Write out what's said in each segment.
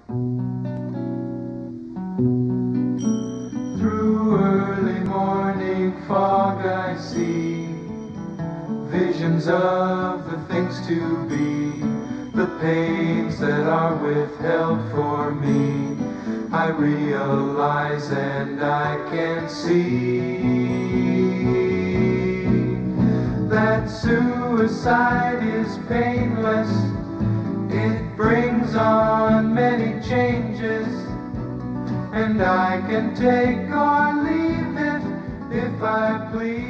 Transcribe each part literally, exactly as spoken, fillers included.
Through early morning fog I see visions of the things to be, the pains that are withheld for me. I realize and I can see that suicide is painless. It brings on many changes, and I can take or leave it if I please.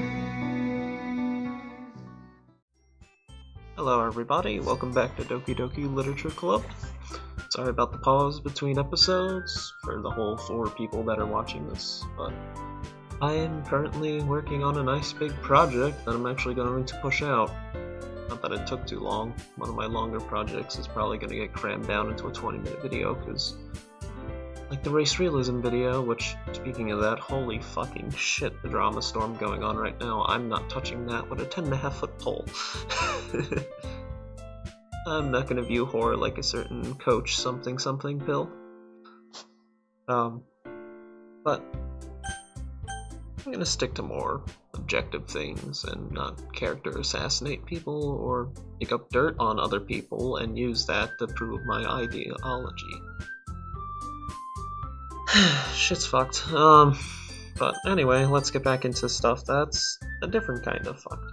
Hello everybody, welcome back to Doki Doki Literature Club. Sorry about the pause between episodes for the whole four people that are watching this, but I am currently working on a nice big project that I'm actually going to push out. Not that it took too long. One of my longer projects is probably going to get crammed down into a twenty minute video, because like the race realism video, which, speaking of that, holy fucking shit, the drama storm going on right now, I'm not touching that with a ten and a half foot pole. I'm not gonna view horror like a certain coach something something pill. Um, but I'm gonna stick to more objective things and not character assassinate people or pick up dirt on other people and use that to prove my ideology. Shit's fucked. Um, but anyway, let's get back into stuff that's a different kind of fucked.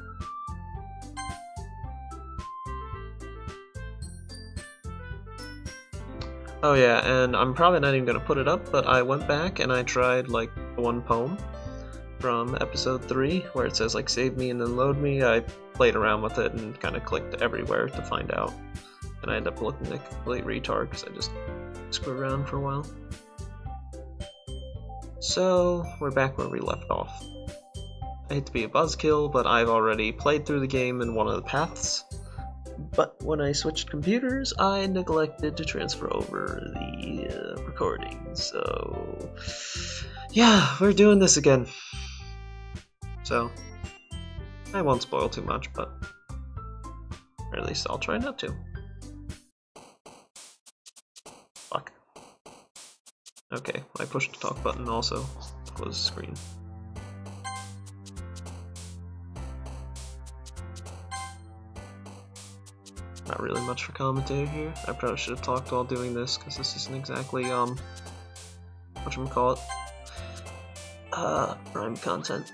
Oh yeah, and I'm probably not even gonna put it up, but I went back and I tried like one poem from episode three where it says like save me and then load me. I played around with it and kind of clicked everywhere to find out, and I ended up looking like a complete retard because I just screwed around for a while. So, we're back where we left off. I hate to be a buzzkill, but I've already played through the game in one of the paths. But when I switched computers, I neglected to transfer over the uh, recording. So, yeah, we're doing this again. So, I won't spoil too much, but or at least I'll try not to. Fuck. Okay, I pushed the talk button also. Close the screen. Not really much for commentary here. I probably should have talked while doing this, because this isn't exactly, um, whatchamacallit, uh, rhyme content.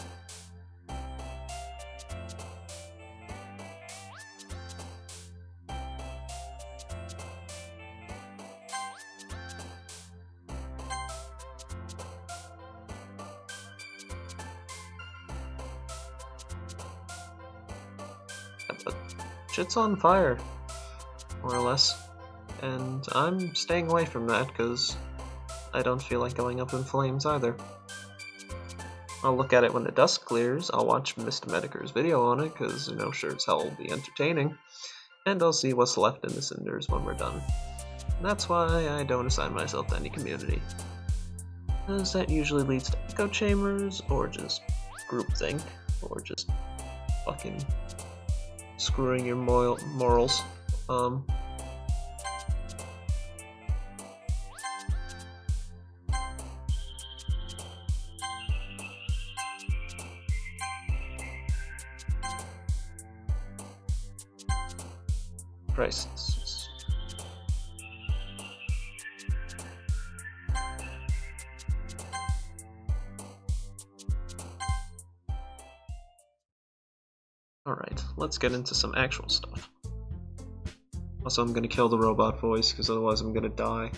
But shit's on fire, more or less, and I'm staying away from that because I don't feel like going up in flames either. I'll look at it when the dust clears, I'll watch Mister Mediker's video on it because, you know, sure as hell will be entertaining, and I'll see what's left in the cinders when we're done. And that's why I don't assign myself to any community, because that usually leads to echo chambers, or just groupthink, or just fucking screwing your moral morals. Um, crisis. Alright, let's get into some actual stuff. Also, I'm gonna kill the robot voice, because otherwise I'm gonna die.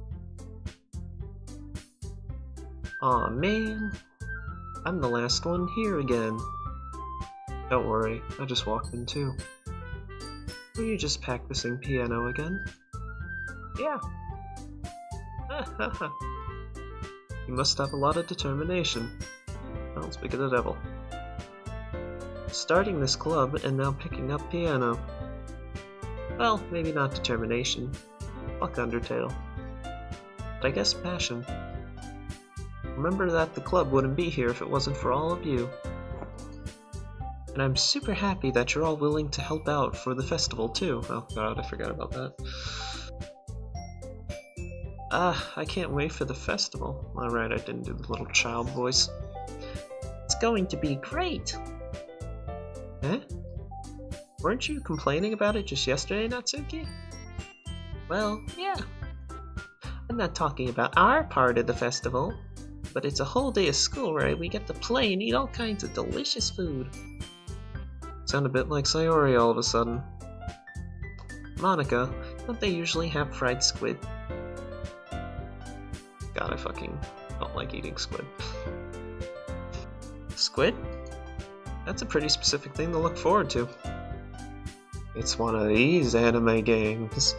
Aw, man. I'm the last one here again. Don't worry, I just walked in too. Will you just practicing piano again? Yeah. You must have a lot of determination. Don't speak of the devil. Starting this club and now picking up piano. Well, maybe not determination. Fuck Undertale. But I guess passion. Remember that the club wouldn't be here if it wasn't for all of you. And I'm super happy that you're all willing to help out for the festival too. Oh god, I forgot about that. Ah, I can't wait for the festival. Alright, I didn't do the little child voice. It's going to be great! Eh? Weren't you complaining about it just yesterday, Natsuki? Well, yeah. I'm not talking about our part of the festival, but it's a whole day of school where we get to play and eat all kinds of delicious food. Sound a bit like Sayori all of a sudden. Monica, don't they usually have fried squid? God, I fucking don't like eating squid. Squid? That's a pretty specific thing to look forward to. It's one of these anime games.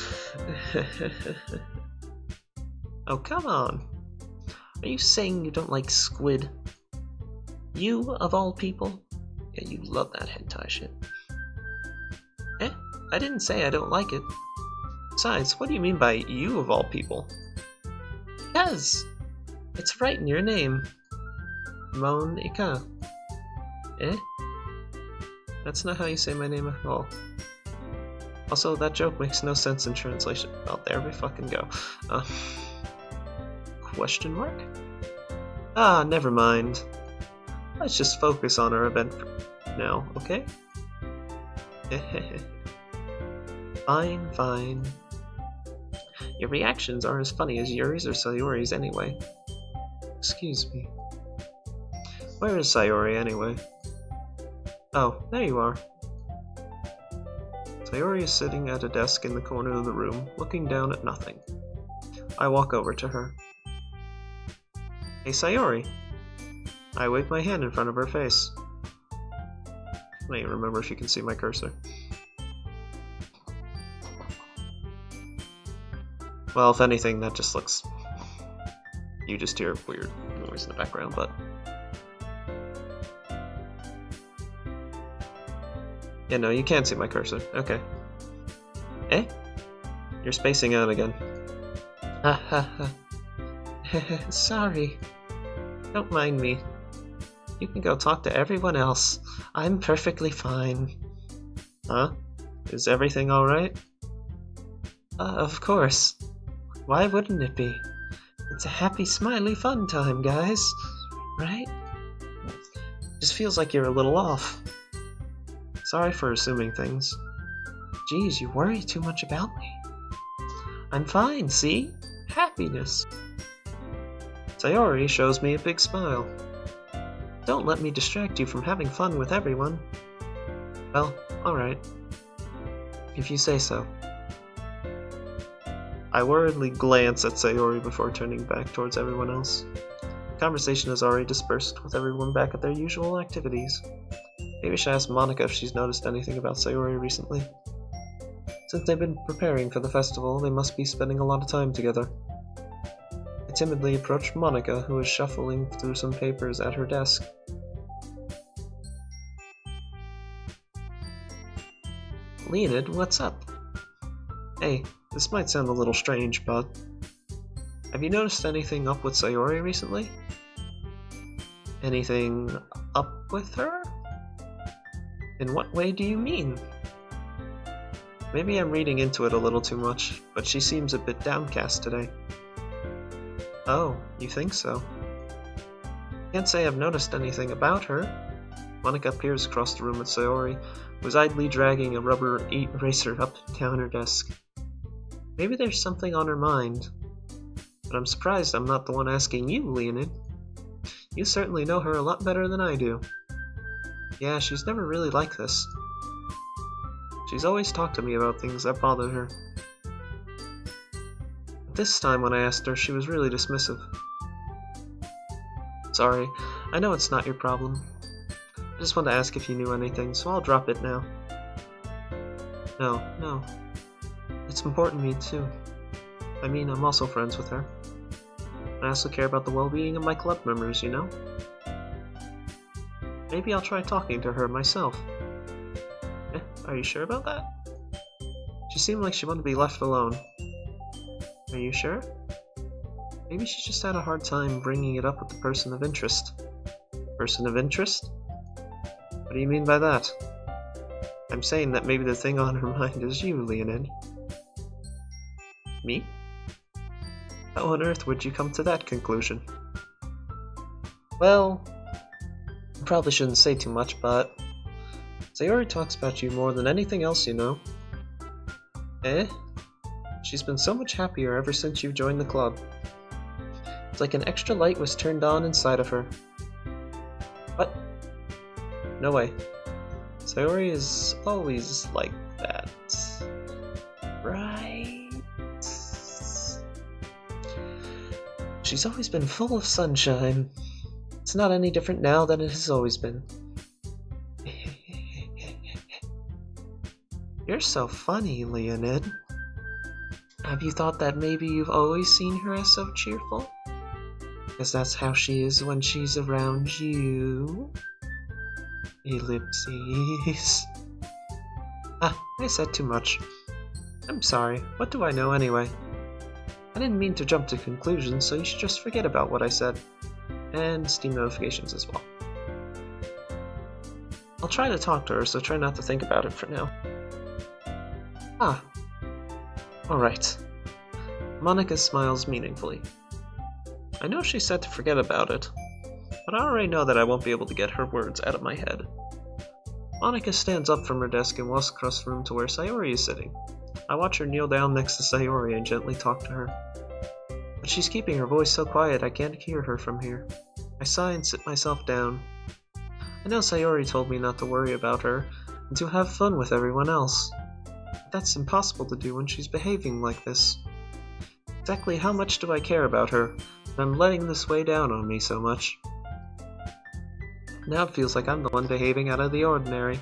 Oh, come on. Are you saying you don't like squid? You, of all people? Yeah, you love that hentai shit. Eh? I didn't say I don't like it. Besides, what do you mean by you, of all people? Because it's right in your name. Monica. Eh? That's not how you say my name at all. Also, that joke makes no sense in translation. Well, there we fucking go. Uh, question mark? Ah, never mind. Let's just focus on our event now, okay? Fine, fine. Your reactions aren't as funny as Yuri's or Sayori's anyway. Excuse me. Where is Sayori anyway? Oh, there you are. Sayori is sitting at a desk in the corner of the room, looking down at nothing. I walk over to her. Hey, Sayori. I wave my hand in front of her face. I don't even remember if you can see my cursor. Well, if anything, that just looks... You just hear weird noise in the background, but... Yeah, no, you can't see my cursor. Okay. Eh? You're spacing out again. Ha ha ha. Sorry. Don't mind me. You can go talk to everyone else. I'm perfectly fine. Huh? Is everything alright? Uh, of course. Why wouldn't it be? It's a happy, smiley, fun time, guys. Right? Just feels like you're a little off. Sorry for assuming things. Geez, you worry too much about me. I'm fine, see? Happiness. Sayori shows me a big smile. Don't let me distract you from having fun with everyone. Well, alright. If you say so. I worriedly glance at Sayori before turning back towards everyone else. The conversation has already dispersed, with everyone back at their usual activities. Maybe I should ask Monica if she's noticed anything about Sayori recently. Since they've been preparing for the festival, they must be spending a lot of time together. I timidly approached Monica, who was shuffling through some papers at her desk. Leonid, what's up? Hey, this might sound a little strange, but... Have you noticed anything up with Sayori recently? Anything up with her? In what way do you mean? Maybe I'm reading into it a little too much, but she seems a bit downcast today. Oh, you think so? Can't say I've noticed anything about her. Monica peers across the room at Sayori, who is idly dragging a rubber eraser up and down her desk. Maybe there's something on her mind. But I'm surprised I'm not the one asking you, Leonid. You certainly know her a lot better than I do. Yeah, she's never really like this. She's always talked to me about things that bothered her. But this time when I asked her, she was really dismissive. Sorry, I know it's not your problem. I just wanted to ask if you knew anything, so I'll drop it now. No, no. It's important to me too. I mean, I'm also friends with her. I also care about the well-being of my club members, you know? Maybe I'll try talking to her myself. Eh, are you sure about that? She seemed like she wanted to be left alone. Are you sure? Maybe she just had a hard time bringing it up with the person of interest. Person of interest? What do you mean by that? I'm saying that maybe the thing on her mind is you, Leonid. Me? How on earth would you come to that conclusion? Well, I probably shouldn't say too much, but Sayori talks about you more than anything else, you know. Eh? She's been so much happier ever since you joined the club. It's like an extra light was turned on inside of her. What? No way. Sayori is always like that. Right? She's always been full of sunshine. It's not any different now than it has always been. You're so funny, Leonid. Have you thought that maybe you've always seen her as so cheerful? Because that's how she is when she's around you. Ellipses. Ah, I said too much. I'm sorry, what do I know anyway? I didn't mean to jump to conclusions, so you should just forget about what I said. And Steam notifications as well. I'll try to talk to her, so try not to think about it for now. Ah. Alright. Monica smiles meaningfully. I know she said to forget about it, but I already know that I won't be able to get her words out of my head. Monica stands up from her desk and walks across the room to where Sayori is sitting. I watch her kneel down next to Sayori and gently talk to her. But she's keeping her voice so quiet I can't hear her from here. I sigh and sit myself down. I know Sayori told me not to worry about her and to have fun with everyone else. But that's impossible to do when she's behaving like this. Exactly how much do I care about her, and I'm letting this weigh down on me so much? Now it feels like I'm the one behaving out of the ordinary.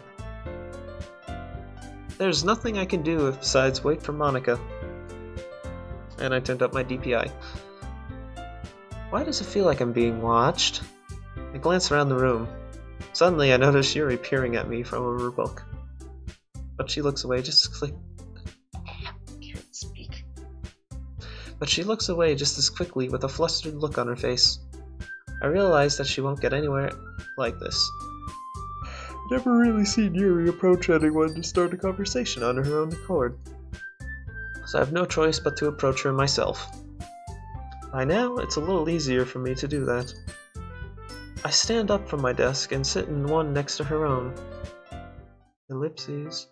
There's nothing I can do besides wait for Monica. And I turned up my D P I. Why does it feel like I'm being watched? I glance around the room. Suddenly I notice Yuri peering at me from her book. But she looks away just as quick. Can't speak. But she looks away just as quickly with a flustered look on her face. I realize that she won't get anywhere like this. Never really seen Yuri approach anyone to start a conversation on her own accord. So I have no choice but to approach her myself. By now, it's a little easier for me to do that. I stand up from my desk and sit in one next to her own. Ellipses.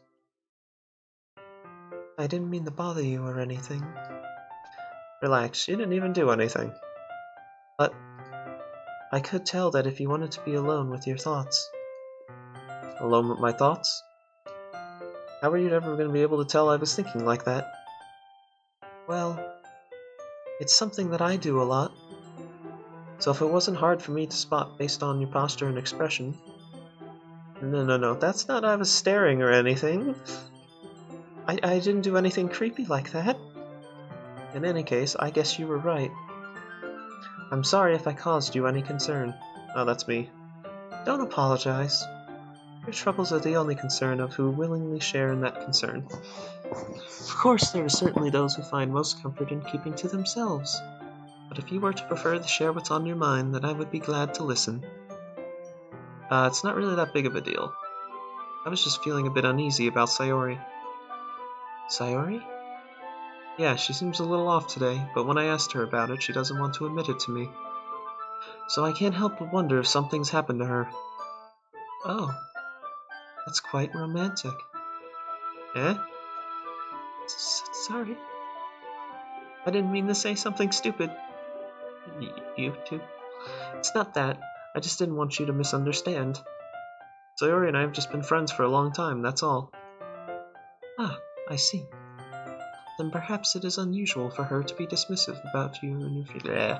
I didn't mean to bother you or anything. Relax, you didn't even do anything. But I could tell that if you wanted to be alone with your thoughts. Alone with my thoughts? How were you ever going to be able to tell I was thinking like that? Well, it's something that I do a lot. So if it wasn't hard for me to spot based on your posture and expression... No, no, no, that's not I was staring or anything. I, I didn't do anything creepy like that. In any case, I guess you were right. I'm sorry if I caused you any concern. Oh, that's me. Don't apologize. Your troubles are the only concern of who willingly share in that concern. Of course, there are certainly those who find most comfort in keeping to themselves. But if you were to prefer to share what's on your mind, then I would be glad to listen. Uh, it's not really that big of a deal. I was just feeling a bit uneasy about Sayori. Sayori? Yeah, she seems a little off today, but when I asked her about it, she doesn't want to admit it to me. So I can't help but wonder if something's happened to her. Oh, that's quite romantic. Eh? S sorry. I didn't mean to say something stupid. Y you too? It's not that. I just didn't want you to misunderstand. Sayori and I have just been friends for a long time, that's all. Ah, I see. Then perhaps it is unusual for her to be dismissive about you and your feelings.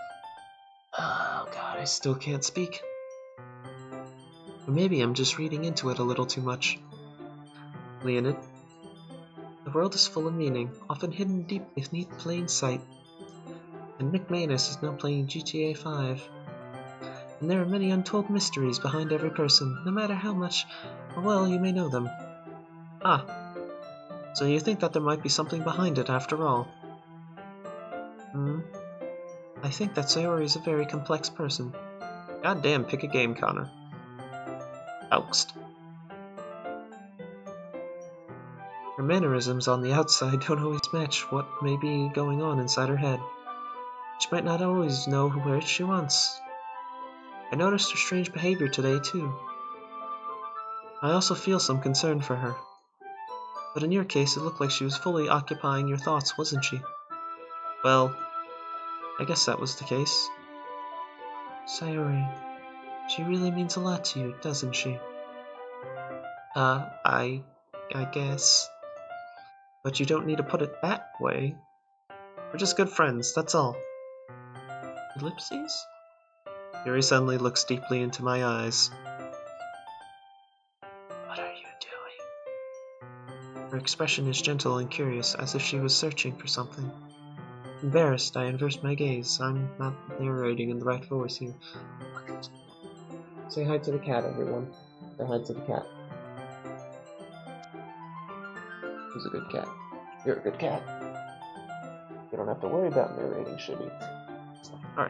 Oh god, I still can't speak. Or maybe I'm just reading into it a little too much. Leonid, the world is full of meaning, often hidden deep beneath plain sight. And Nick Manus is now playing G T A five. And there are many untold mysteries behind every person, no matter how much well you may know them. Ah, so you think that there might be something behind it after all? Hmm? I think that Sayori is a very complex person. God damn, pick a game, Connor. Oust. Her mannerisms on the outside don't always match what may be going on inside her head. She might not always know where she wants. I noticed her strange behavior today, too. I also feel some concern for her. But in your case, it looked like she was fully occupying your thoughts, wasn't she? Well, I guess that was the case. Sayori, she really means a lot to you, doesn't she? Uh, I... I guess. But you don't need to put it that way. We're just good friends, that's all. Ellipses? Yuri suddenly looks deeply into my eyes. What are you doing? Her expression is gentle and curious, as if she was searching for something. Embarrassed, I invert my gaze. I'm not narrating in the right voice here. Say hi to the cat, everyone. Say hi to the cat. Who's a good cat? You're a good cat. You don't have to worry about narrating, shitty. Alright.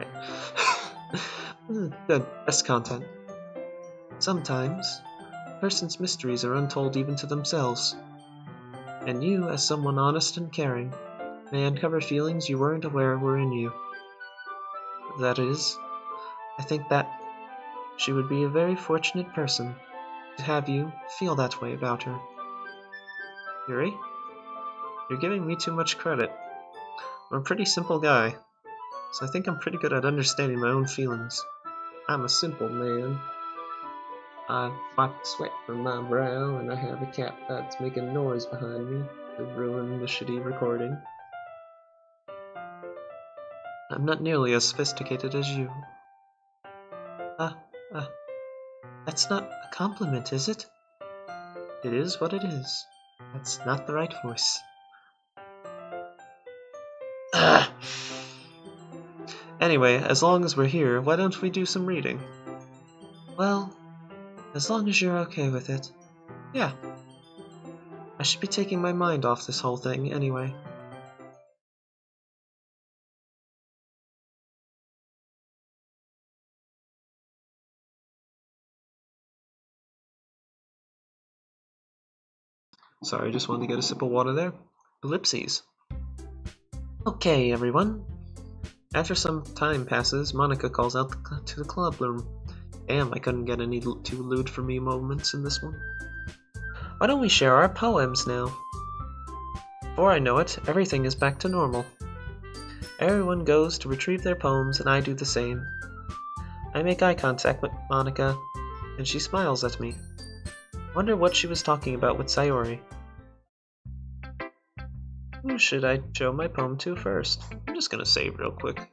Good. Best content. Sometimes, a person's mysteries are untold even to themselves. And you, as someone honest and caring, may uncover feelings you weren't aware were in you. That is, I think that she would be a very fortunate person to have you feel that way about her. Yuri, you're giving me too much credit. I'm a pretty simple guy, so I think I'm pretty good at understanding my own feelings. I'm a simple man. I wipe the sweat from my brow, and I have a cat that's making noise behind me to ruin the shitty recording. I'm not nearly as sophisticated as you. Ah, uh, ah. Uh, that's not a compliment, is it? It is what it is. That's not the right voice. Ah. Anyway, as long as we're here, why don't we do some reading? Well, as long as you're okay with it. Yeah. I should be taking my mind off this whole thing anyway. Sorry, just wanted to get a sip of water there. Ellipses. Okay, everyone. After some time passes, Monica calls out to the club room. Damn, I couldn't get any too lewd for me moments in this one. Why don't we share our poems now? Before I know it, everything is back to normal. Everyone goes to retrieve their poems, and I do the same. I make eye contact with Monica, and she smiles at me. Wonder what she was talking about with Sayori. Who should I show my poem to first? I'm just gonna save real quick.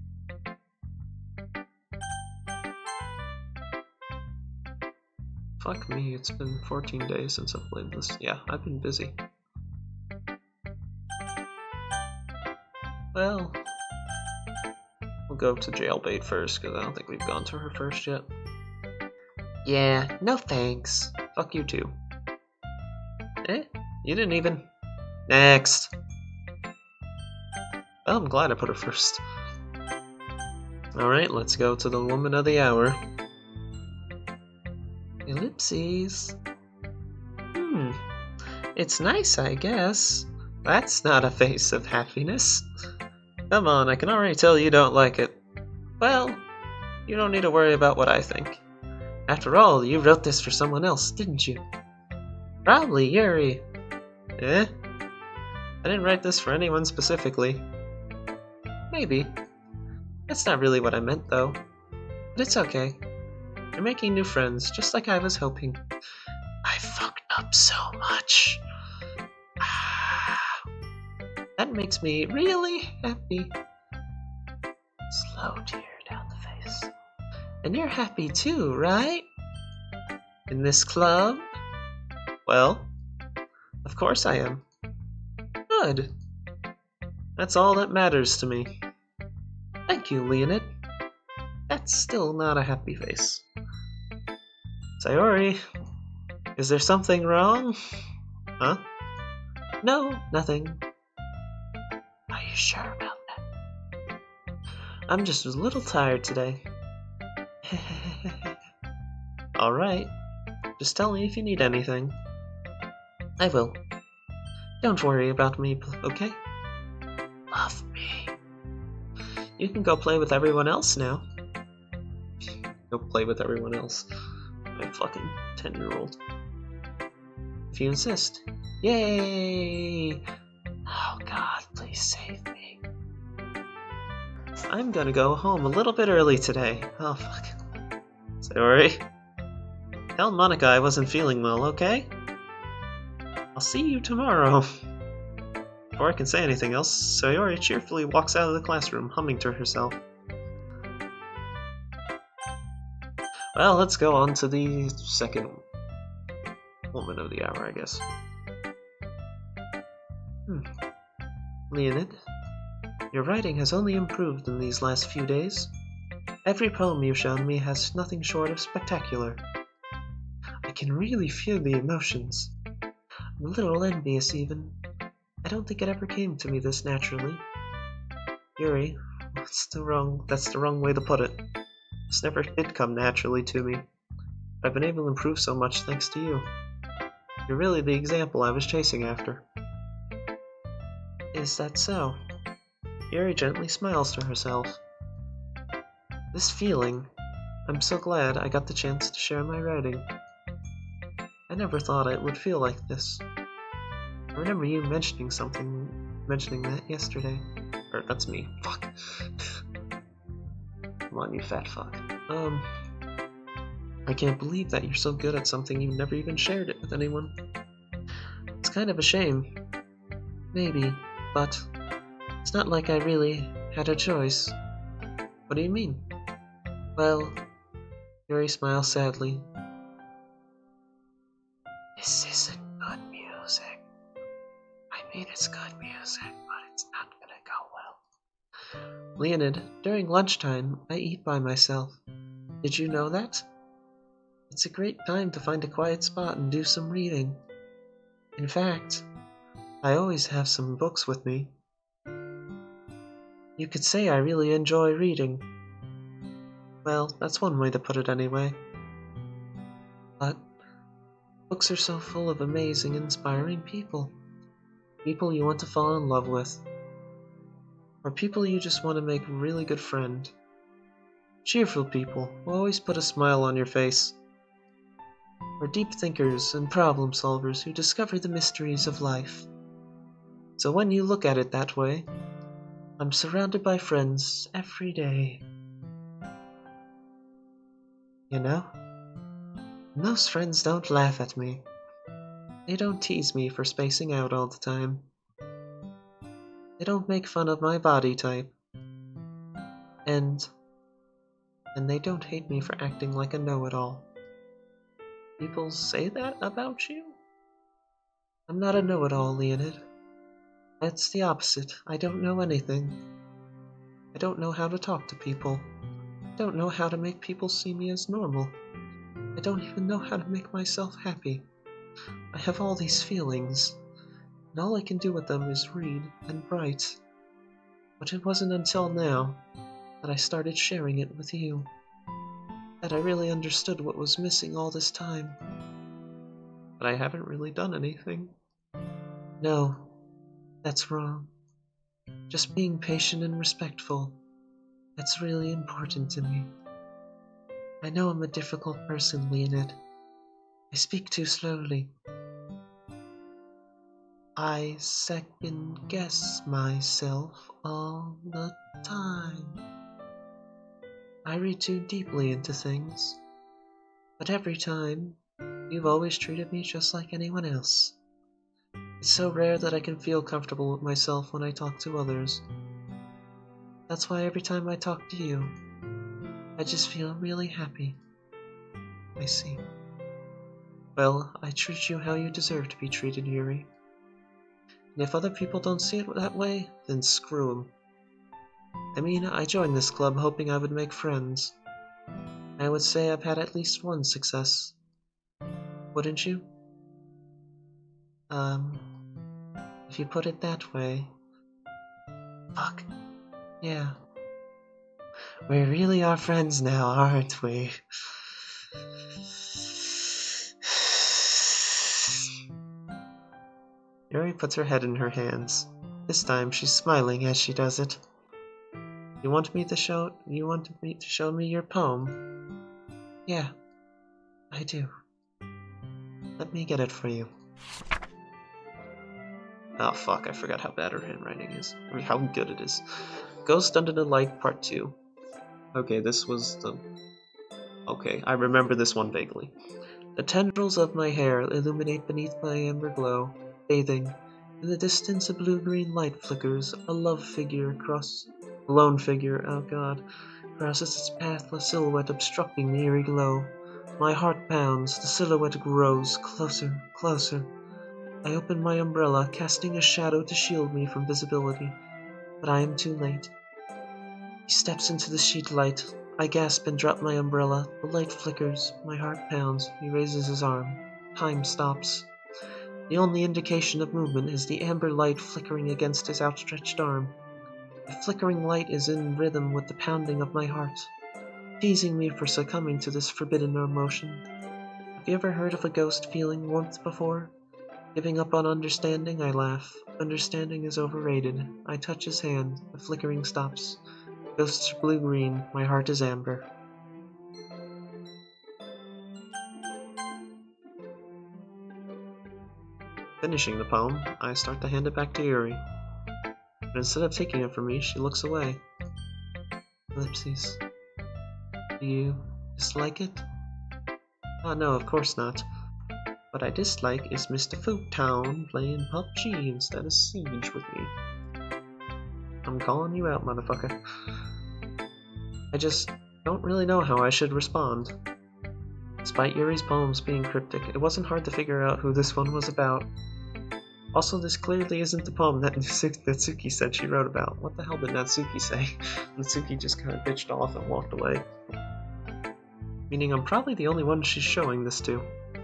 Fuck me, it's been fourteen days since I've played this. Yeah, I've been busy. Well, we'll go to Jailbait first, because I don't think we've gone to her first yet. Yeah, no thanks. Fuck you too. Eh? You didn't even... Next! Well, I'm glad I put her first. Alright, let's go to the woman of the hour. Ellipses. Hmm. It's nice, I guess. That's not a face of happiness. Come on, I can already tell you don't like it. Well, you don't need to worry about what I think. After all, you wrote this for someone else, didn't you? Probably Yuri. Eh? I didn't write this for anyone specifically. Maybe. That's not really what I meant, though. But it's okay. You're making new friends, just like I was hoping. I fucked up so much. Ah, that makes me really happy. Slow tear down the face. And you're happy too, right? In this club? Well, of course I am. Good. That's all that matters to me. Thank you, Leonid. That's still not a happy face. Sayori, is there something wrong? Huh? No, nothing. Are you sure about that? I'm just a little tired today. Alright. Just tell me if you need anything. I will. Don't worry about me, okay? Love me. You can go play with everyone else now. Go play with everyone else. My fucking ten-year-old. If you insist. Yay! Oh god, please save me. I'm gonna go home a little bit early today. Oh fuck. Sorry. Tell Monica I wasn't feeling well, okay? I'll see you tomorrow. Before I can say anything else, Sayori cheerfully walks out of the classroom, humming to herself. Well, let's go on to the second woman of the hour, I guess. Hmm. Leonid, your writing has only improved in these last few days. Every poem you've shown me has nothing short of spectacular. I can really feel the emotions. I'm a little envious, even. I don't think it ever came to me this naturally. Yuri, that's the wrong, that's the wrong way to put it. This never did come naturally to me. I've been able to improve so much thanks to you. You're really the example I was chasing after. Is that so? Yuri gently smiles to herself. This feeling, I'm so glad I got the chance to share my writing. I never thought it would feel like this. I remember you mentioning something, mentioning that yesterday. Or, that's me. Fuck. Come on, you fat fuck. Um, I can't believe that you're so good at something you've never even shared it with anyone. It's kind of a shame. Maybe, but it's not like I really had a choice. What do you mean? Well, Yuri smiles sadly. This isn't good music. I mean, it's good music, but it's not gonna go well. Leonid, during lunchtime, I eat by myself. Did you know that? It's a great time to find a quiet spot and do some reading. In fact, I always have some books with me. You could say I really enjoy reading. Well, that's one way to put it anyway. But books are so full of amazing, inspiring people. People you want to fall in love with. Or people you just want to make a really good friend. Cheerful people who always put a smile on your face. Or deep thinkers and problem solvers who discover the mysteries of life. So when you look at it that way, I'm surrounded by friends every day. You know? And those friends don't laugh at me. They don't tease me for spacing out all the time. They don't make fun of my body type. And... And they don't hate me for acting like a know-it-all. People say that about you? I'm not a know-it-all, Leonid. That's the opposite. I don't know anything. I don't know how to talk to people. I don't know how to make people see me as normal. I don't even know how to make myself happy. I have all these feelings, and all I can do with them is read and write. But it wasn't until now that I started sharing it with you that I really understood what was missing all this time. But I haven't really done anything. No, that's wrong. Just being patient and respectful, that's really important to me. I know I'm a difficult person, Leonid. I speak too slowly. I second guess myself all the time. I read too deeply into things. But every time, you've always treated me just like anyone else. It's so rare that I can feel comfortable with myself when I talk to others. That's why every time I talk to you, I just feel really happy. I see. Well, I treat you how you deserve to be treated, Yuri. And if other people don't see it that way, then screw them. I mean, I joined this club hoping I would make friends. I would say I've had at least one success. Wouldn't you? Um, if you put it that way. Fuck. Yeah. We really are friends now, aren't we? Yuri puts her head in her hands. This time she's smiling as she does it. You want me to show you want me to show me your poem? Yeah, I do. Let me get it for you. Oh fuck, I forgot how bad her handwriting is. Or how good it is. Ghost Under the Light Part two. Okay, this was the... Okay, I remember this one vaguely. The tendrils of my hair illuminate beneath my amber glow, bathing. In the distance a blue-green light flickers, a love figure across... A lone figure, oh god, crosses its path, a silhouette obstructing the eerie glow. My heart pounds, the silhouette grows, closer, closer. I open my umbrella, casting a shadow to shield me from visibility, but I am too late. He steps into the sheet light. I gasp and drop my umbrella. The light flickers. My heart pounds. He raises his arm. Time stops. The only indication of movement is the amber light flickering against his outstretched arm. The flickering light is in rhythm with the pounding of my heart, teasing me for succumbing to this forbidden emotion. Have you ever heard of a ghost feeling warmth before? Giving up on understanding, I laugh. Understanding is overrated. I touch his hand. The flickering stops. Ghosts are blue-green, my heart is amber. Finishing the poem, I start to hand it back to Yuri. But instead of taking it from me, she looks away. Ellipses. Do you dislike it? Ah, no, of course not. What I dislike is Mister Foodtown playing P U B G instead of Siege with me. I'm calling you out, motherfucker. I just don't really know how I should respond. Despite Yuri's poems being cryptic, it wasn't hard to figure out who this one was about. Also, this clearly isn't the poem that Natsuki said she wrote about. What the hell did Natsuki say? Natsuki just kind of bitched off and walked away. Meaning I'm probably the only one she's showing this to.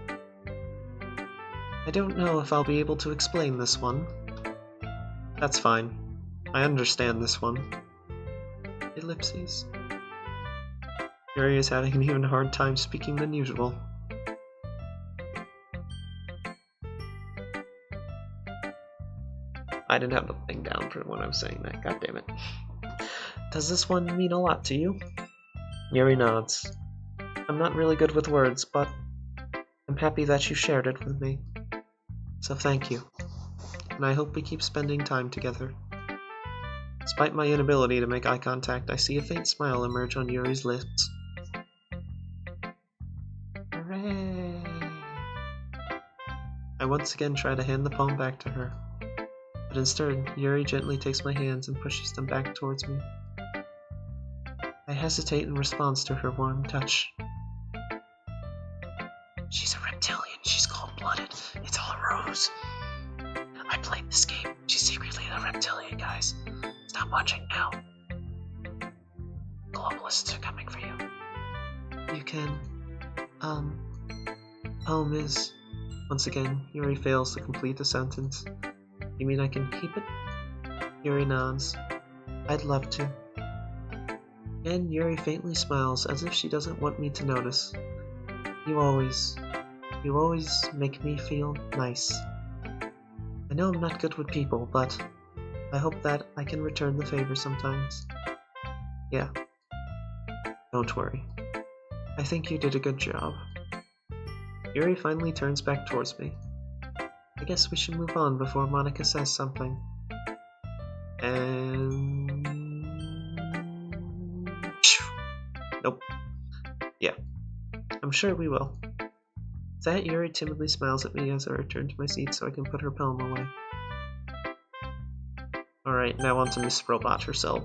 I don't know if I'll be able to explain this one. That's fine. I understand this one. Ellipses. Yuri is having an even hard time speaking than usual. I didn't have the thing down for when I was saying that, god damn it. Does this one mean a lot to you? Yuri nods. I'm not really good with words, but I'm happy that you shared it with me. So thank you. And I hope we keep spending time together. Despite my inability to make eye contact, I see a faint smile emerge on Yuri's lips. Hooray! I once again try to hand the poem back to her, but instead, Yuri gently takes my hands and pushes them back towards me. I hesitate in response to her warm touch. She's a reptilian, she's cold-blooded, it's all a ruse. I played this game, she's secretly a reptilian, guys. Stop watching now. Globalists are coming for you. You can... Um... Poem is... Once again, Yuri fails to complete the sentence. You mean I can keep it? Yuri nods. I'd love to. And Yuri faintly smiles as if she doesn't want me to notice. You always... You always make me feel nice. I know I'm not good with people, but I hope that I can return the favor sometimes. Yeah. Don't worry. I think you did a good job. Yuri finally turns back towards me. I guess we should move on before Monica says something. And... Nope. Yeah. I'm sure we will. With that, Yuri timidly smiles at me as I return to my seat so I can put her poem away. Alright, now on to Miss Robot herself.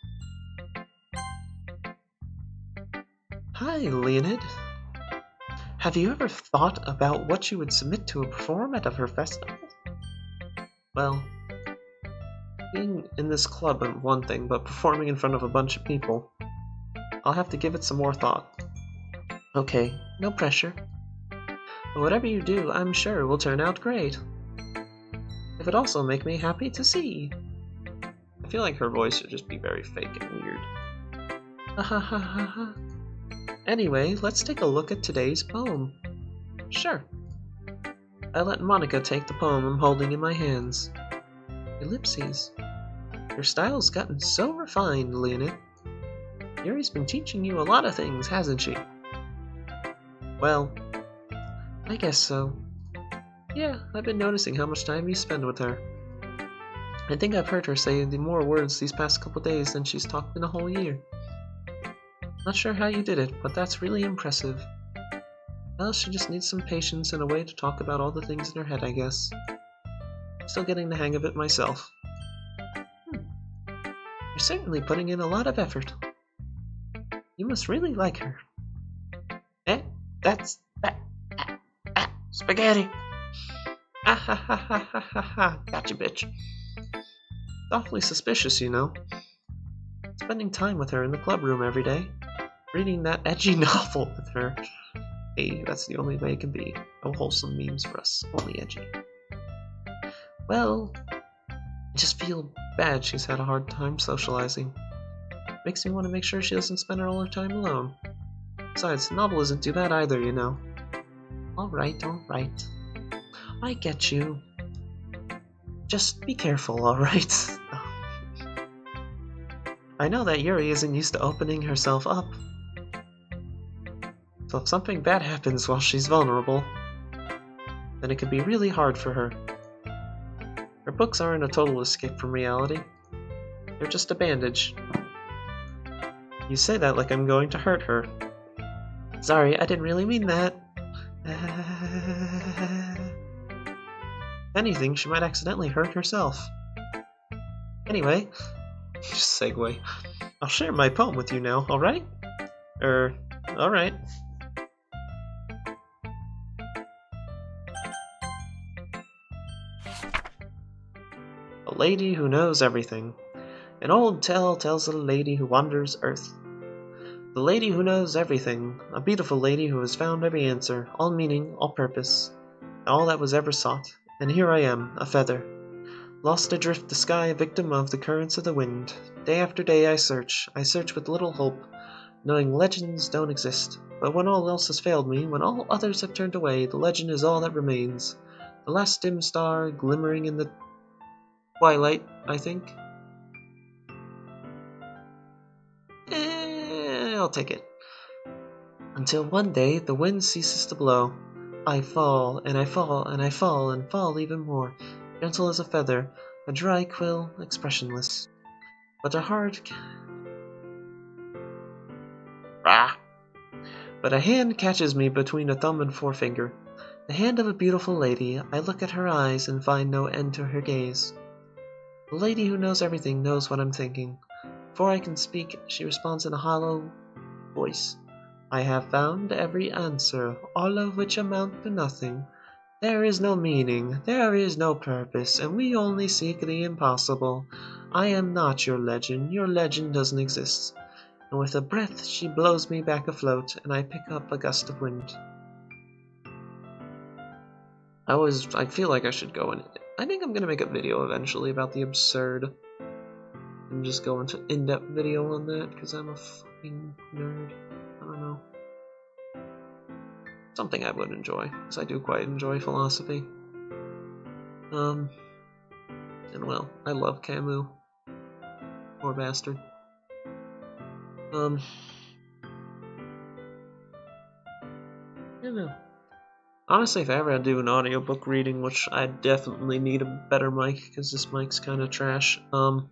Hi, Leonid. Have you ever thought about what you would submit to a perform at her festival? Well, being in this club is one thing, but performing in front of a bunch of people, I'll have to give it some more thought. Okay, no pressure. But whatever you do, I'm sure will turn out great. It would also make me happy to see. I feel like her voice should just be very fake and weird. Ha ha ha ha ha. Anyway, let's take a look at today's poem. Sure. I let Monica take the poem I'm holding in my hands. Ellipses. Your style's gotten so refined, Leonid. Yuri's been teaching you a lot of things, hasn't she? Well, I guess so. Yeah, I've been noticing how much time you spend with her. I think I've heard her say the more words these past couple days than she's talked in a whole year. Not sure how you did it, but that's really impressive. Well, she just needs some patience and a way to talk about all the things in her head, I guess. Still getting the hang of it myself. Hmm. You're certainly putting in a lot of effort. You must really like her. Eh? That's... that... Ah, ah, spaghetti! Ah ha ha ha ha ha ha! Gotcha, bitch. Awfully suspicious, you know. Spending time with her in the club room every day. Reading that edgy novel with her. Hey, that's the only way it can be. No wholesome memes for us. Only edgy. Well, I just feel bad she's had a hard time socializing. Makes me want to make sure she doesn't spend all her time alone. Besides, the novel isn't too bad either, you know. Alright, alright. I get you. Just be careful, alright? I know that Yuri isn't used to opening herself up. So if something bad happens while she's vulnerable, then it could be really hard for her. Her books aren't a total escape from reality. They're just a bandage. You say that like I'm going to hurt her. Sorry, I didn't really mean that. If anything, she might accidentally hurt herself. Anyway, just segue. I'll share my poem with you now, alright? Er, alright. A lady who knows everything. An old tale tells of a lady who wanders earth. The lady who knows everything, a beautiful lady who has found every answer, all meaning, all purpose, all that was ever sought. And here I am, a feather, lost adrift the sky, a victim of the currents of the wind. Day after day I search, I search with little hope, knowing legends don't exist. But when all else has failed me, when all others have turned away, the legend is all that remains. The last dim star glimmering in the twilight, I think. Eh, I'll take it. Until one day the wind ceases to blow. I fall, and I fall, and I fall, and fall even more, gentle as a feather, a dry quill, expressionless. But a hard... Ah! But a hand catches me between a thumb and forefinger. The hand of a beautiful lady. I look at her eyes and find no end to her gaze. The lady who knows everything knows what I'm thinking. Before I can speak, she responds in a hollow voice. I have found every answer, all of which amount to nothing. There is no meaning, there is no purpose, and we only seek the impossible. I am not your legend, your legend doesn't exist. And with a breath she blows me back afloat, and I pick up a gust of wind. I always, I feel like I should go in. I think I'm gonna make a video eventually about the absurd. And just go into in-depth video on that, because I'm a fucking nerd. I don't know. Something I would enjoy, because I do quite enjoy philosophy. Um, and well, I love Camus. Poor bastard. Um, you know. Honestly, if I ever do an audiobook reading, which I definitely need a better mic, because this mic's kind of trash, um,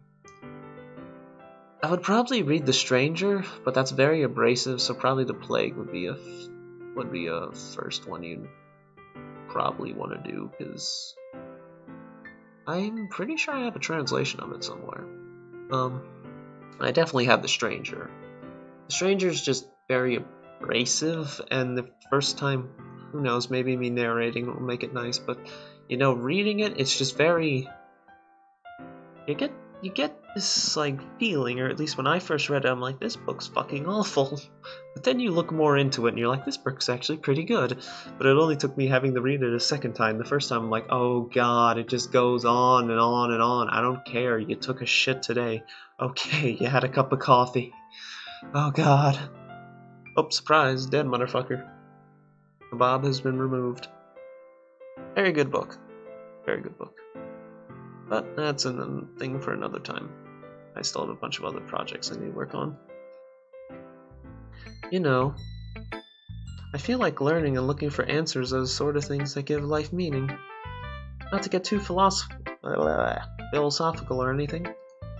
I would probably read The Stranger, but that's very abrasive, so probably The Plague would be a would be a first one you'd probably want to do, because I'm pretty sure I have a translation of it somewhere. Um, I definitely have The Stranger. The Stranger is just very abrasive, and the first time, who knows, maybe me narrating will make it nice, but, you know, reading it, it's just very... You get you get this, like, feeling, or at least when I first read it, I'm like, this book's fucking awful. But then you look more into it, and you're like, this book's actually pretty good. But it only took me having to read it a second time. The first time, I'm like, oh god, it just goes on and on and on. I don't care, you took a shit today. Okay, you had a cup of coffee. Oh god. Oh, surprise, dead motherfucker. The bob has been removed. Very good book. Very good book. But that's a thing for another time. I still have a bunch of other projects I need to work on. You know, I feel like learning and looking for answers are the sort of things that give life meaning. Not to get too philosoph philosophical or anything.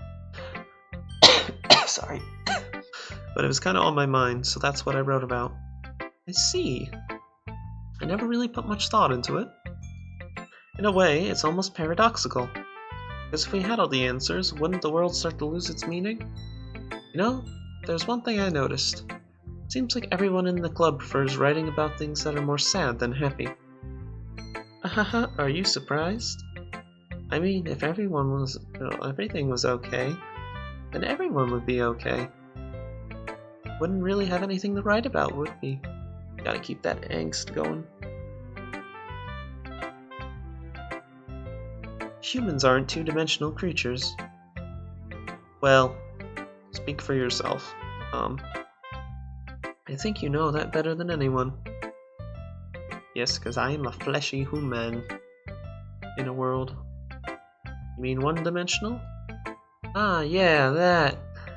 Sorry. But it was kind of on my mind, so that's what I wrote about. I see. I never really put much thought into it. In a way, it's almost paradoxical. Because if we had all the answers, wouldn't the world start to lose its meaning? You know, there's one thing I noticed. It seems like everyone in the club prefers writing about things that are more sad than happy. Ahaha, are you surprised? I mean, if everyone was, you know, everything was okay, then everyone would be okay. Wouldn't really have anything to write about, would we? Gotta keep that angst going. Humans aren't two-dimensional creatures. Well, speak for yourself. Um, I think you know that better than anyone. Yes, because I am a fleshy human in a world. You mean one-dimensional? Ah, yeah, that.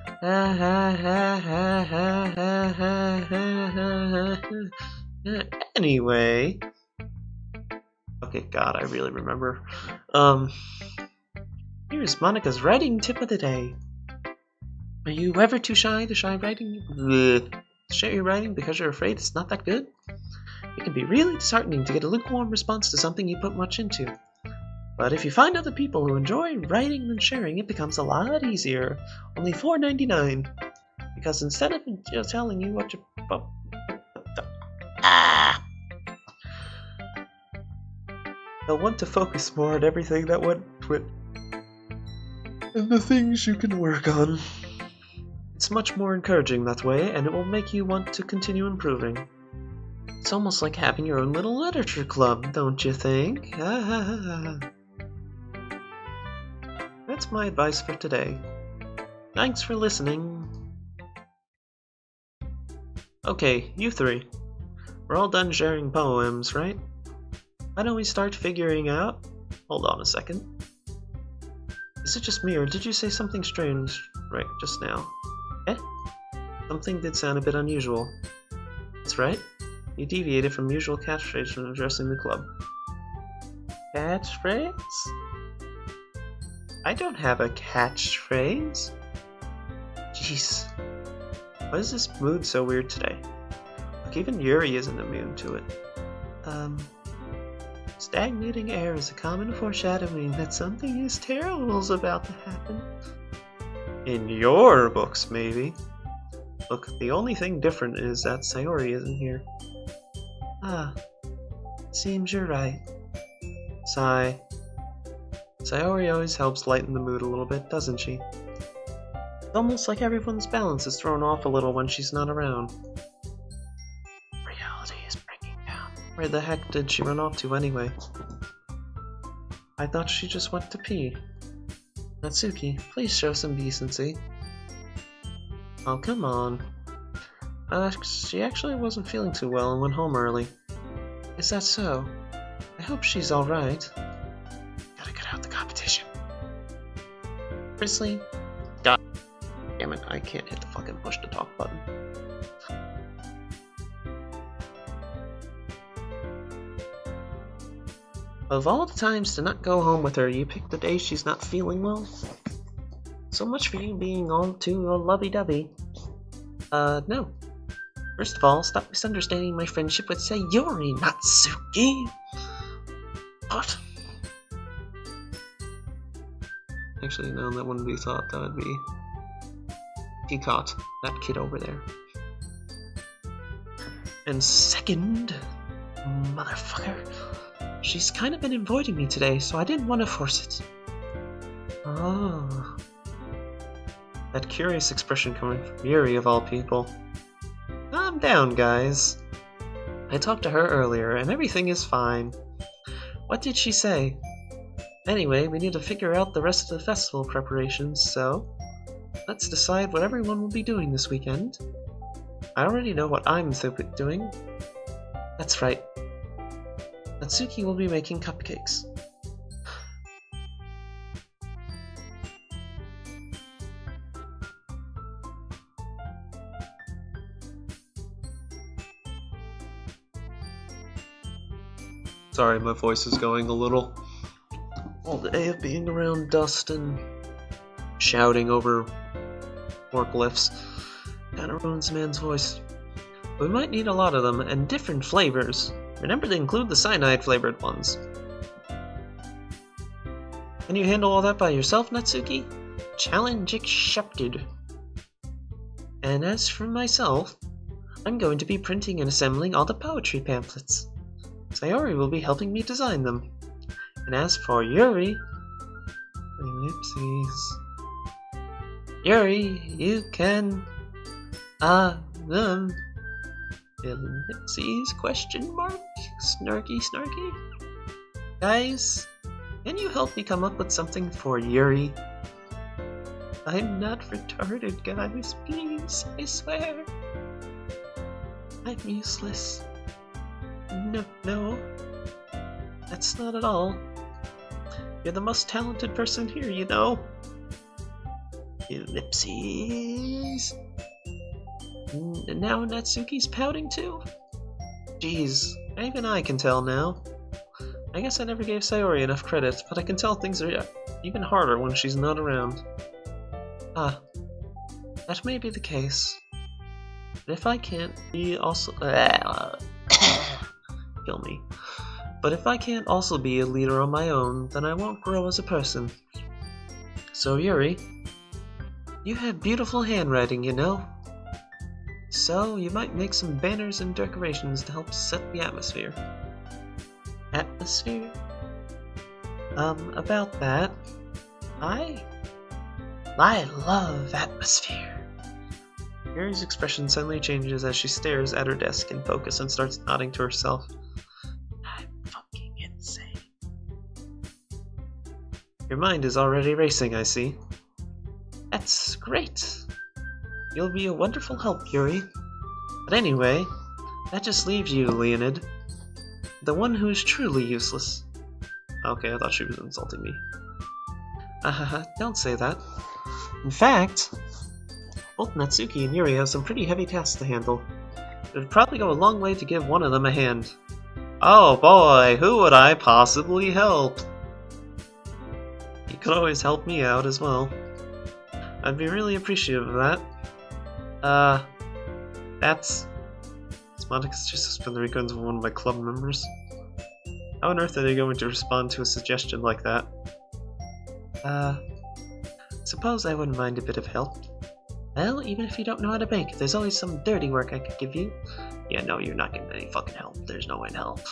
Anyway. Okay, God, I really remember. Um, here's Monica's writing tip of the day. Are you ever too shy to shy writing? Blech. Share your writing because you're afraid it's not that good? It can be really disheartening to get a lukewarm response to something you put much into. But if you find other people who enjoy writing and sharing, it becomes a lot easier. Only four ninety-nine. Because instead of you know, telling you what to... Ah! They'll want to focus more on everything that went with... and the things you can work on. It's much more encouraging that way, and it will make you want to continue improving. It's almost like having your own little literature club, don't you think? That's my advice for today. Thanks for listening. Okay, you three. We're all done sharing poems, right? Why don't we start figuring out... Hold on a second. Is it just me, or did you say something strange right just now? Eh? Something did sound a bit unusual. That's right. You deviated from usual catchphrase when addressing the club. Catchphrase? I don't have a catchphrase. Jeez. Why is this mood so weird today? Look, even Yuri isn't immune to it. Um... Stagnating air is a common foreshadowing that something is terrible is about to happen. In your books, maybe. Look, the only thing different is that Sayori isn't here. Ah, seems you're right. Sigh. Sayori always helps lighten the mood a little bit, doesn't she? It's almost like everyone's balance is thrown off a little when she's not around. Reality is breaking down. Where the heck did she run off to anyway? I thought she just went to pee. Natsuki, please show some decency. Oh, come on. Uh, she actually wasn't feeling too well and went home early. Is that so? I hope she's alright. Gotta cut out the competition. Grizzly? God damn it, I can't hit the fucking push to talk button. Of all the times to not go home with her, you picked the day she's not feeling well? So much for you being all too lovey-dovey. Uh, no. First of all, stop misunderstanding my friendship with Sayori, Natsuki! What? Actually, no, that wouldn't be thought. That would be... He caught that kid over there. And second... Motherfucker... She's kind of been avoiding me today, so I didn't want to force it. Oh... That curious expression coming from Yuri of all people. Calm down, guys. I talked to her earlier, and everything is fine. What did she say? Anyway, we need to figure out the rest of the festival preparations, so... Let's decide what everyone will be doing this weekend. I already know what I'm doing. That's right. Natsuki will be making cupcakes. Sorry, my voice is going a little. All day of being around dust and shouting over forklifts kind of ruins a man's voice. We might need a lot of them, and different flavors. Remember to include the cyanide flavored ones. Can you handle all that by yourself, Natsuki? Challenge accepted. And as for myself, I'm going to be printing and assembling all the poetry pamphlets. Sayori will be helping me design them. And as for Yuri... Ellipses... Yuri, you can... Uh, um... Ellipses, question mark? Snarky, snarky? Guys, can you help me come up with something for Yuri? I'm not retarded, guys, please, I swear. I'm useless. No, no. That's not at all. You're the most talented person here, you know. Ellipses. And now Natsuki's pouting too? Jeez, even I can tell now. I guess I never gave Sayori enough credit, but I can tell things are even harder when she's not around. Ah, that may be the case. But if I can't be also... Uh, kill me. But if I can't also be a leader on my own, then I won't grow as a person. So Yuri, you have beautiful handwriting, you know? So you might make some banners and decorations to help set the atmosphere. Atmosphere? Um, about that, I... I love atmosphere. Yuri's expression suddenly changes as she stares at her desk in focus and starts nodding to herself. I'm fucking insane. Your mind is already racing, I see. That's great. You'll be a wonderful help, Yuri. But anyway, that just leaves you, Leonid. The one who is truly useless. Okay, I thought she was insulting me. Ahaha, don't say that. In fact, both Natsuki and Yuri have some pretty heavy tasks to handle. It would probably go a long way to give one of them a hand. Oh boy, who would I possibly help? You could always help me out as well. I'd be really appreciative of that. Uh, that's... Monica's just suspended the weekends of one of my club members. How on earth are they going to respond to a suggestion like that? Uh, suppose I wouldn't mind a bit of help. Well, even if you don't know how to bake, there's always some dirty work I could give you. Yeah, no, you're not getting any fucking help. There's no way in hell.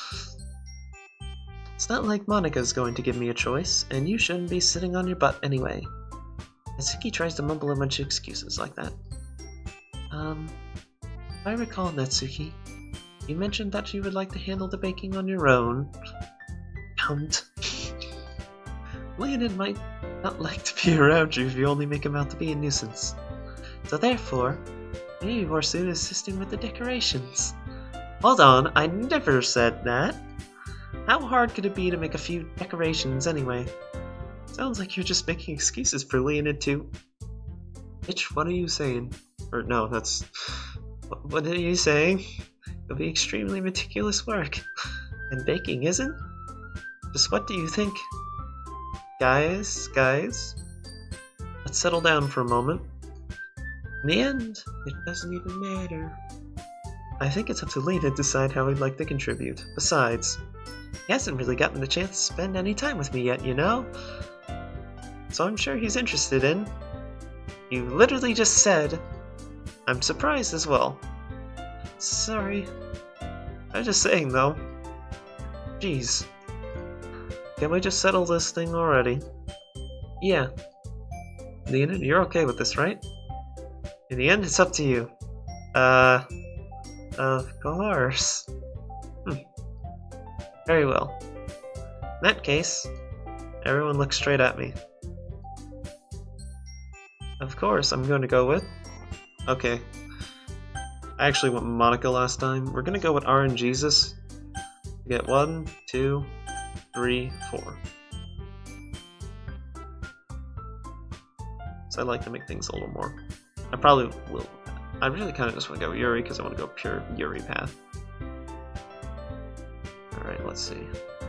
It's not like Monica's going to give me a choice, and you shouldn't be sitting on your butt anyway. Natsuki tries to mumble a bunch of excuses like that. Um, if I recall, Natsuki, you mentioned that you would like to handle the baking on your own. Cunt. Leonid might not like to be around you if you only make him out to be a nuisance. So therefore, maybe more soon assisting with the decorations. Hold on, I never said that. How hard could it be to make a few decorations anyway? Sounds like you're just making excuses for Leonid too. Bitch, what are you saying? Or no, that's... What are you saying? It'll be extremely meticulous work. And baking isn't? Just what do you think? Guys, guys, let's settle down for a moment. In the end, it doesn't even matter. I think it's up to Lee to decide how he'd like to contribute. Besides, he hasn't really gotten the chance to spend any time with me yet, you know? So I'm sure he's interested in... You literally just said... I'm surprised as well. Sorry. I'm just saying, though. Jeez. Can we just settle this thing already? Yeah. Leonid, you're okay with this, right? In the end, it's up to you. Uh... Of course. Hmm. Very well. In that case, everyone look straight at me. Of course, I'm going to go with... Okay. I actually went with Monica last time. We're gonna go with R and Jesus. Get one, two, three, four. So I like to make things a little more. I probably will. I really kind of just want to go Yuri because I want to go pure Yuri path. Alright, let's see.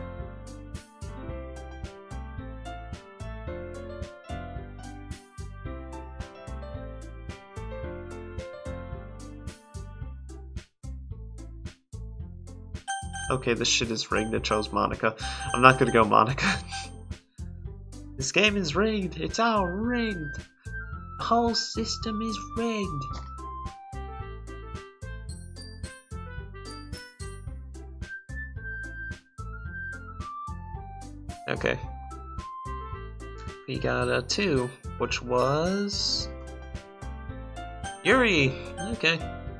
Okay, this shit is rigged. It chose Monica. I'm not gonna go Monica. This game is rigged. It's all rigged. The whole system is rigged. Okay. We got a two, which was Yuri. Okay.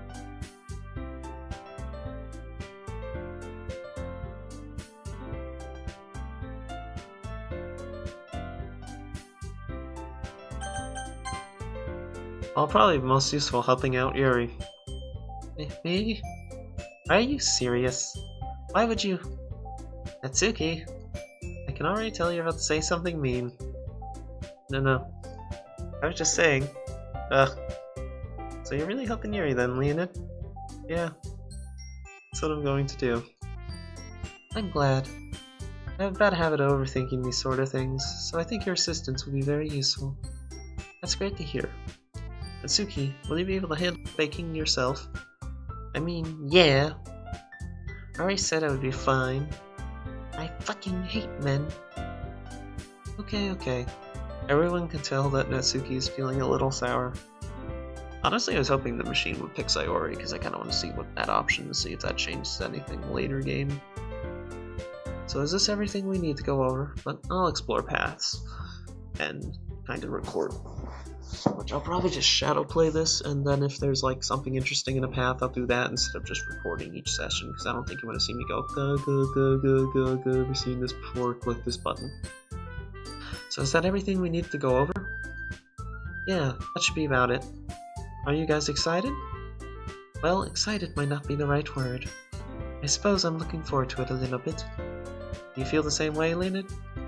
I'll probably be most useful helping out Yuri. Me? Are you serious? Why would you? Natsuki, I can already tell you're about to say something mean. No, no. I was just saying. Ugh. So you're really helping Yuri then, Leonid? Yeah. That's what I'm going to do. I'm glad. I have a bad habit of overthinking these sort of things, so I think your assistance will be very useful. That's great to hear. Natsuki, will you be able to handle baking yourself? I mean, yeah. I already said I would be fine. I fucking hate men. Okay, okay. Everyone can tell that Natsuki is feeling a little sour. Honestly, I was hoping the machine would pick Sayori, because I kind of want to see what that option to see if that changes anything later game. So is this everything we need to go over? But I'll explore paths and kind of record. Which I'll probably just shadow play this, and then if there's like something interesting in a path, I'll do that instead of just recording each session, because I don't think you want to see me go go go go go go go. We've seen this before. Click this button. So is that everything we need to go over? Yeah, that should be about it. Are you guys excited? Well, excited might not be the right word. I suppose I'm looking forward to it a little bit. Do you feel the same way, Leonid?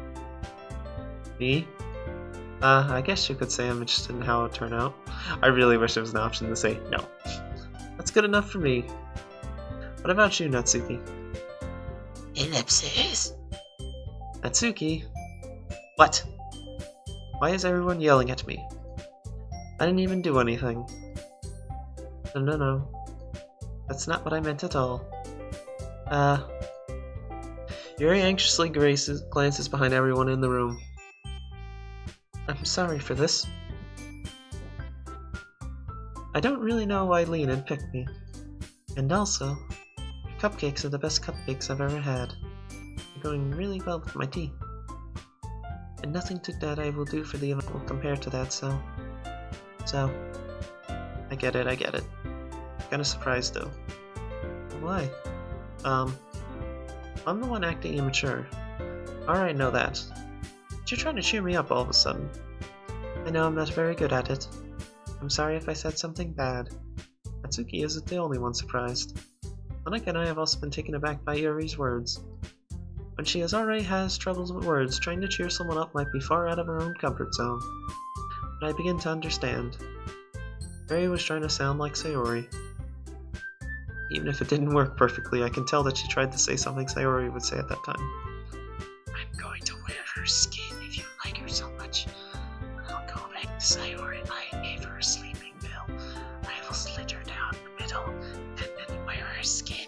Me? Uh, I guess you could say I'm interested in how it would turn out. I really wish there was an option to say no. That's good enough for me. What about you, Natsuki? Ellipses. Natsuki? What? Why is everyone yelling at me? I didn't even do anything. No, no, no. That's not what I meant at all. Uh... Yuri anxiously graces, glances behind everyone in the room. I'm sorry for this. I don't really know why Leonid picked me. And also, your cupcakes are the best cupcakes I've ever had. They're going really well with my tea. And nothing to that I will do for the event will compare to that, so... So... I get it, I get it. Kinda surprised though. Why? Um... I'm the one acting immature. Alright, know that. But you're trying to cheer me up all of a sudden. I know I'm not very good at it. I'm sorry if I said something bad. Natsuki isn't the only one surprised. Monica and I have also been taken aback by Yuri's words. When she has already has troubles with words, trying to cheer someone up might be far out of her own comfort zone. But I begin to understand. Yuri was trying to sound like Sayori. Even if it didn't work perfectly, I can tell that she tried to say something Sayori would say at that time. I'm going to wear her skin if you like her so much. I'll go back to Sayori. I gave her a sleeping pill. I will slit her down the middle and then wear her skin.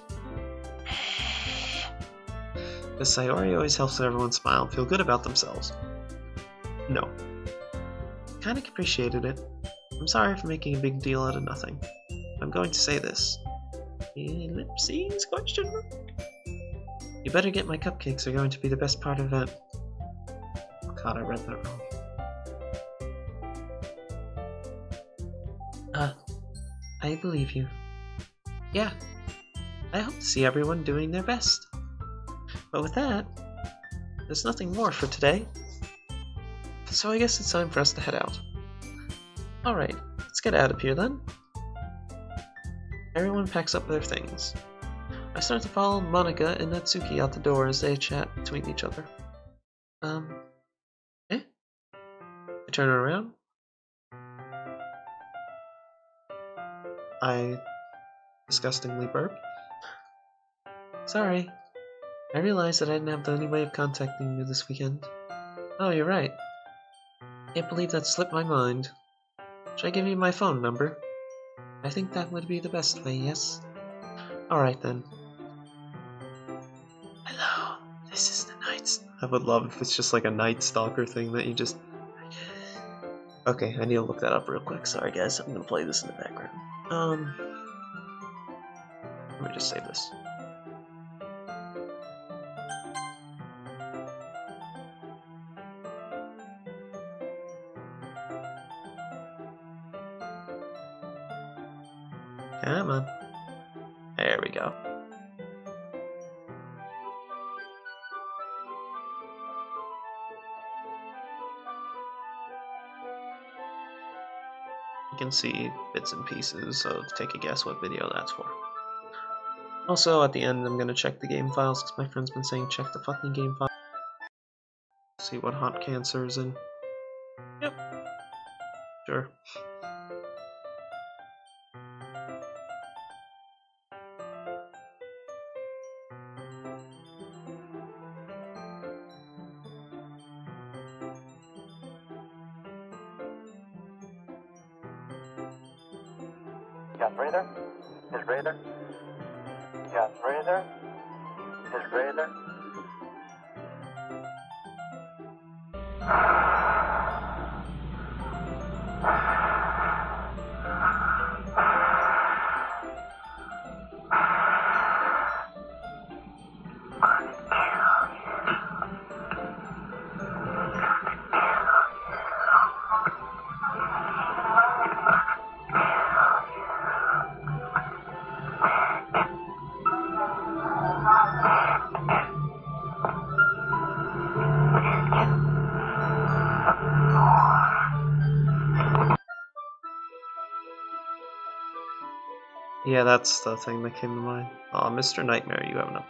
Because Sayori always helps everyone smile and feel good about themselves. No. Kinda appreciated it. I'm sorry for making a big deal out of nothing. I'm going to say this. Ellipses? Question mark? You better get my cupcakes. They're going to be the best part of it. Oh god, I read that wrong. Uh, I believe you. Yeah, I hope to see everyone doing their best. But with that, there's nothing more for today. So I guess it's time for us to head out. Alright, let's get out of here then. Everyone packs up their things. I start to follow Monica and Natsuki out the door as they chat between each other. Um, eh? I turn around. I disgustingly burp. Sorry. I realized that I didn't have any way of contacting you this weekend. Oh, you're right. Can't believe that slipped my mind. Should I give you my phone number? I think that would be the best way, yes? Alright then. I would love if it's just like a Night Stalker thing that you just... Okay, I need to look that up real quick. Sorry guys, I'm gonna play this in the background. Um, let me just save this. Come on. There we go. You can see bits and pieces, so take a guess what video that's for. Also, at the end, I'm gonna check the game files, because my friend's been saying check the fucking game files. See what hot cancer is in. Yep. Sure. Got breather? His breather? Got breather? His breather? Yeah, that's the thing that came to mind. Aw, oh, Mister Nightmare, you have no.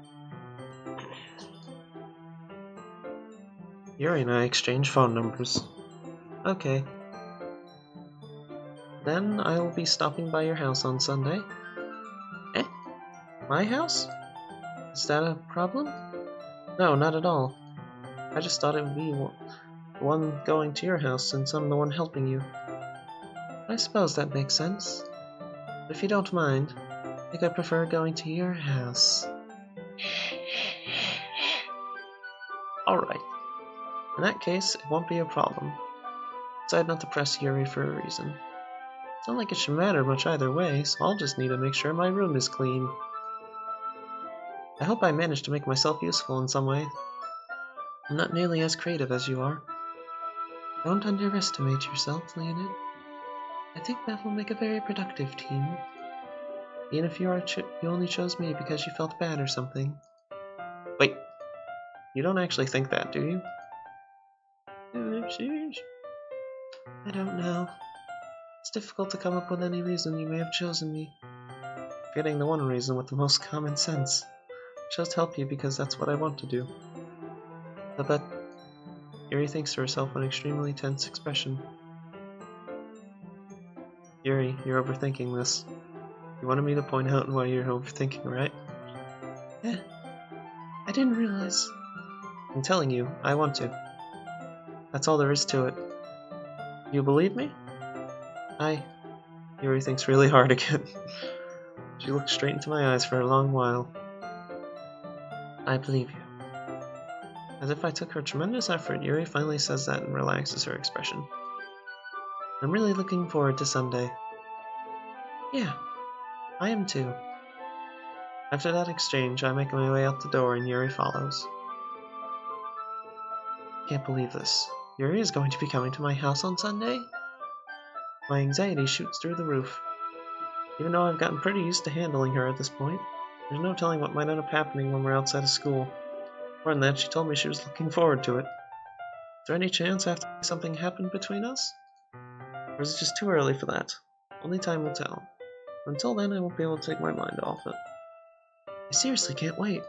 Yuri and I exchange phone numbers. Okay. Then I will be stopping by your house on Sunday. Eh? My house? Is that a problem? No, not at all. I just thought it would be one going to your house since I'm the one helping you. I suppose that makes sense. But if you don't mind, I think I prefer going to your house. Alright. In that case, it won't be a problem. Decide not to press Yuri for a reason. It's not like it should matter much either way, so I'll just need to make sure my room is clean. I hope I managed to make myself useful in some way. I'm not nearly as creative as you are. Don't underestimate yourself, Leonid. I think that will make a very productive team. Even if you are ch you only chose me because you felt bad or something. Wait, you don't actually think that, do you? I don't know. It's difficult to come up with any reason you may have chosen me. Forgetting the one reason with the most common sense. I chose to help you because that's what I want to do. I bet Yuri thinks to herself an extremely tense expression. Yuri, you're overthinking this. You wanted me to point out why you're overthinking, right? Eh, I didn't realize. I'm telling you, I want to. That's all there is to it. You believe me? I... Yuri thinks really hard again. She looked straight into my eyes for a long while. I believe you. As if I took her tremendous effort, Yuri finally says that and relaxes her expression. I'm really looking forward to Sunday. Yeah, I am too. After that exchange, I make my way out the door and Yuri follows. Can't believe this. Yuri is going to be coming to my house on Sunday? My anxiety shoots through the roof. Even though I've gotten pretty used to handling her at this point, there's no telling what might end up happening when we're outside of school. More than that, she told me she was looking forward to it. Is there any chance after something happened between us? Or is it just too early for that? Only time will tell. Until then, I won't be able to take my mind off it. I seriously can't wait.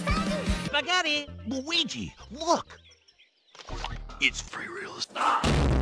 Spaghetti! Luigi, look! It's free real estate.